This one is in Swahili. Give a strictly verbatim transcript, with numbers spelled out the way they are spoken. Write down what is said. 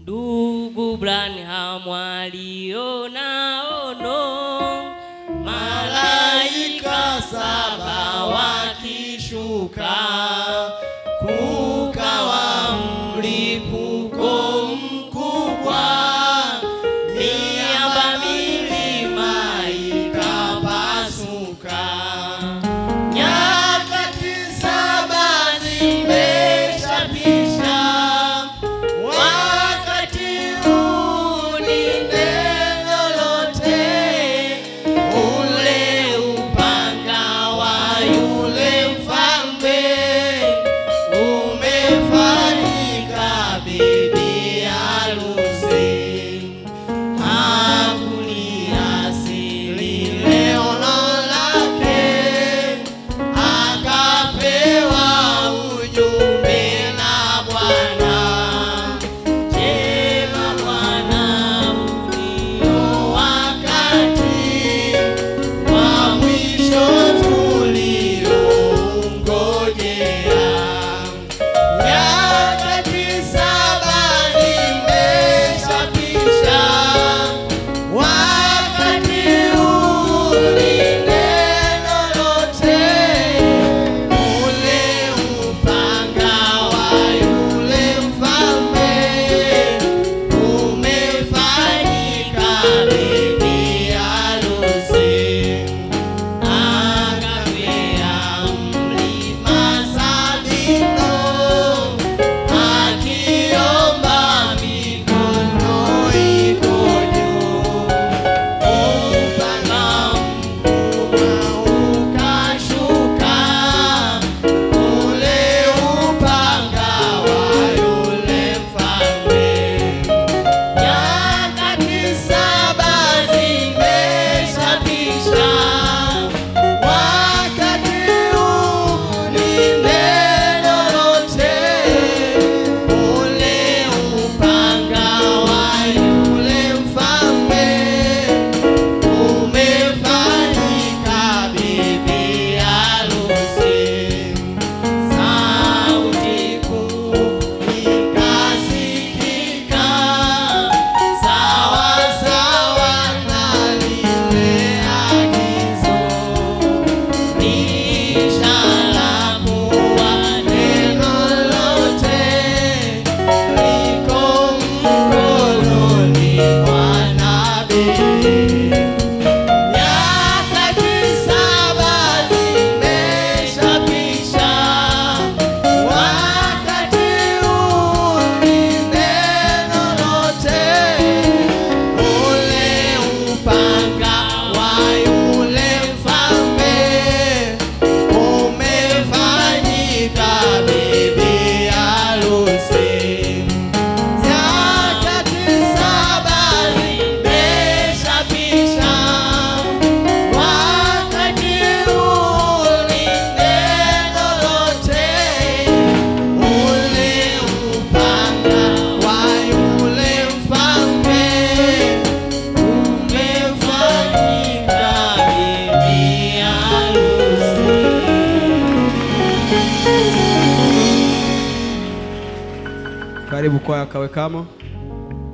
Ndugu Branham aliona ono, malaika saba wakishuka, kukawa mlipuko mkubwa, miamba milima ikapasuka. Nyakati saba zimeshapisha, wakati huu ni neno lote, ule upanga wa yule mfalme umefanyika bibi harusi. Hakuliasili leono lake, akapewa ujumbe na Bwana. Jema Bwana, unio wakati wa mwisho tulioungojea. Nyakati saba zimeshapisha, wakati huu ni neno lote, ule upanga wa yule mfalme umefanyika bibi harusi. Akapea mlima Sabino, akiomba mikono iko juu. Upanga mkubwa ukashuka, ule upanga wa yule mfalme. Nyakati saba zimeshapisha, wakati huu ni neno lote, ule upanga wa yule mfalme umefanyika bibi harusi. Sauti kuu ikasikika, sawa sawa na lile agizo, ni ishara kuwa neno lote liko mkononi mwa nabii. Nyakati saba zimeshapisha, wakati huu ni neno lote, ule upanga wa yule mfalme umefanyika bibi harusi. Nyakati saba zimeshapisha, wakati huu ni neno lote, ule upanga wa yule mfalme umefanyika bibi harusi. Karibu kwaya Kawe Kamo.